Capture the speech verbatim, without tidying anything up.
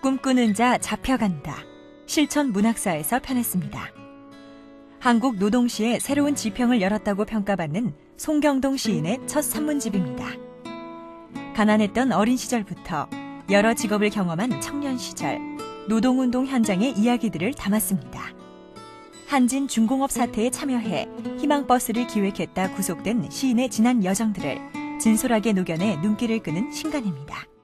꿈꾸는 자 잡혀간다. 실천 문학사에서 펴냈습니다. 한국 노동시의 새로운 지평을 열었다고 평가받는 송경동 시인의 첫 산문집입니다. 가난했던 어린 시절부터 여러 직업을 경험한 청년 시절, 노동운동 현장의 이야기들을 담았습니다. 한진 중공업 사태에 참여해 희망버스를 기획했다 구속된 시인의 지난 여정들을 진솔하게 녹여내 눈길을 끄는 신간입니다.